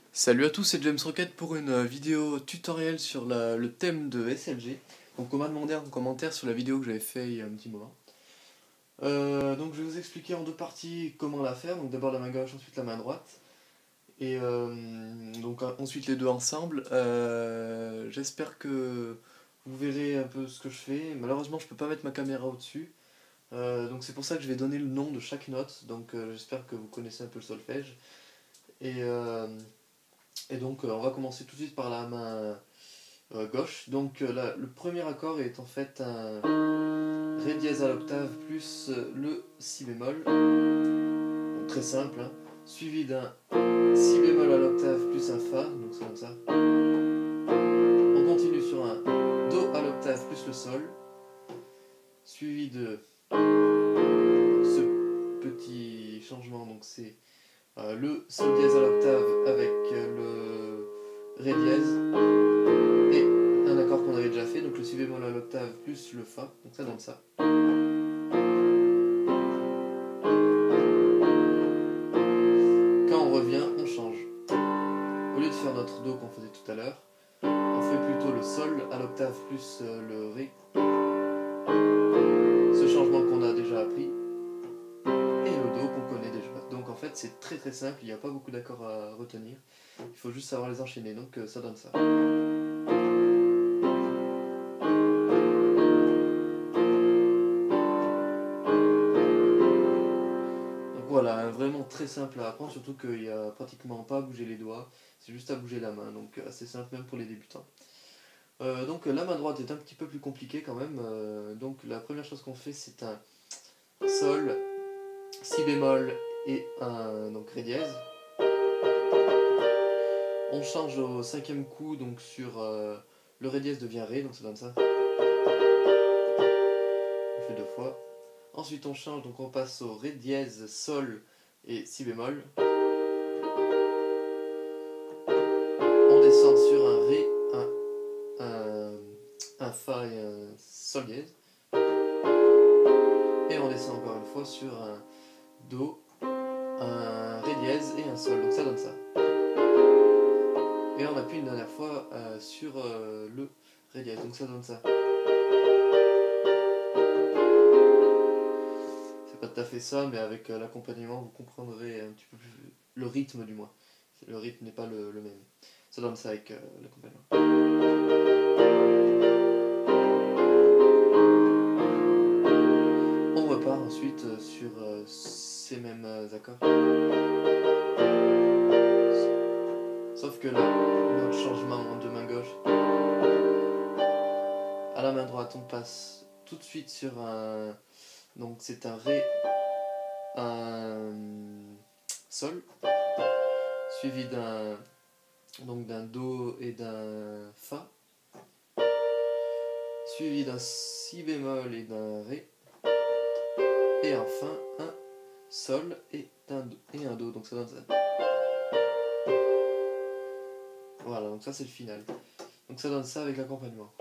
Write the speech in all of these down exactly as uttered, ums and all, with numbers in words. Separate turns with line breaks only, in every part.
Salut à tous, c'est James Rocket pour une vidéo tutoriel sur la- le thème de S L G. Donc on m'a demandé en commentaire sur la vidéo que j'avais fait il y a un petit moment. Euh, donc je vais vous expliquer en deux parties comment la faire. Donc d'abord la main gauche, ensuite la main droite. Et euh, donc ensuite les deux ensemble. Euh, J'espère que vous verrez un peu ce que je fais. Malheureusement je peux pas mettre ma caméra au-dessus. Euh, donc c'est pour ça que je vais donner le nom de chaque note. Donc euh, j'espère que vous connaissez un peu le solfège. Et... Euh, Et donc euh, on va commencer tout de suite par la main euh, gauche. Donc euh, la- le premier accord est en fait un Ré dièse à l'octave plus euh, le Si bémol. Donc très simple, hein. Suivi d'un Si bémol à l'octave plus un Fa, donc c'est comme ça. On continue sur un Do à l'octave plus le Sol, suivi de ce petit changement, donc c'est euh, le Sol dièse à l'octave avec euh, le Ré dièse. Et un accord qu'on avait déjà fait, donc le Si bémol à l'octave plus le Fa, donc ça donne ça. Quand on revient, on change. Au lieu de faire notre Do qu'on faisait tout à l'heure, on fait plutôt le Sol à l'octave plus le Ré. Ce changement qu'on a déjà appris. Et le Do qu'on connaît déjà. Donc en fait c'est très très simple, il n'y a pas beaucoup d'accords à retenir. Il faut juste savoir les enchaîner, donc ça donne ça. Voilà, vraiment très simple à apprendre, surtout qu'il n'y a pratiquement pas à bouger les doigts, c'est juste à bouger la main, donc assez simple même pour les débutants. Euh, donc la main droite est un petit peu plus compliquée quand même, euh, donc la première chose qu'on fait c'est un Sol, Si bémol et un donc Ré dièse. On change au cinquième coup, donc sur euh, le Ré dièse devient Ré, donc ça donne ça. On fait deux fois. Ensuite on change, donc on passe au Ré dièse, Sol et Si bémol. On descend sur un Ré, un, un, un Fa et un Sol dièse. Et on descend encore une fois sur un Do, un Ré dièse et un Sol, donc ça donne ça. Et on appuie une dernière fois euh, sur euh, le Ré dièse, donc ça donne ça. C'est pas tout à fait ça, mais avec euh, l'accompagnement vous comprendrez un petit peu plus le rythme du moins. Le rythme n'est pas le, le même. Ça donne ça avec euh, l'accompagnement. On repart ensuite euh, sur euh, ces mêmes euh, accords. Sauf que là, notre changement en deux mains gauches. À la main droite, on passe tout de suite sur un. Donc c'est un Ré, un Sol, suivi d'un donc d'un Do et d'un Fa, suivi d'un Si bémol et d'un Ré, et enfin un Sol et un Do, et un Do, donc ça donne ça. Voilà, donc ça c'est le final. Donc ça donne ça avec l'accompagnement.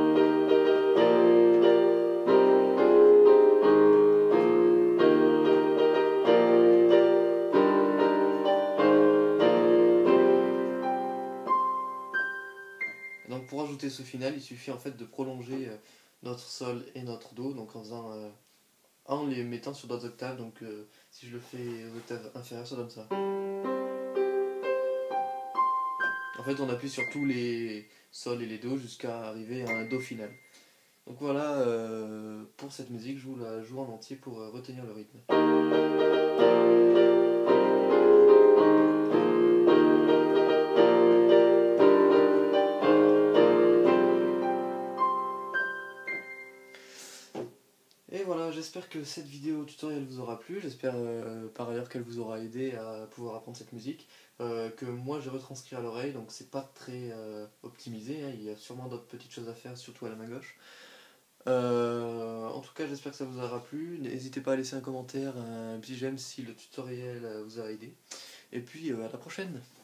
Donc pour ajouter ce final, il suffit en fait de prolonger euh, notre Sol et notre Do, donc en faisant euh, en les mettant sur d'autres octaves. Donc euh, si je le fais aux octaves inférieures, ça donne ça. En fait, on appuie sur tous les Sol et les Do jusqu'à arriver à un Do final. Donc voilà, euh, pour cette musique, je vous la joue en entier pour euh, retenir le rythme. Et voilà, j'espère que cette vidéo tutoriel vous aura plu, j'espère euh, par ailleurs qu'elle vous aura aidé à pouvoir apprendre cette musique, euh, que moi j'ai retranscrit à l'oreille, donc c'est pas très euh, optimisé, hein, il y a sûrement d'autres petites choses à faire, surtout à la main gauche. Euh, en tout cas, j'espère que ça vous aura plu, n'hésitez pas à laisser un commentaire, un petit j'aime si le tutoriel vous a aidé, et puis euh, à la prochaine.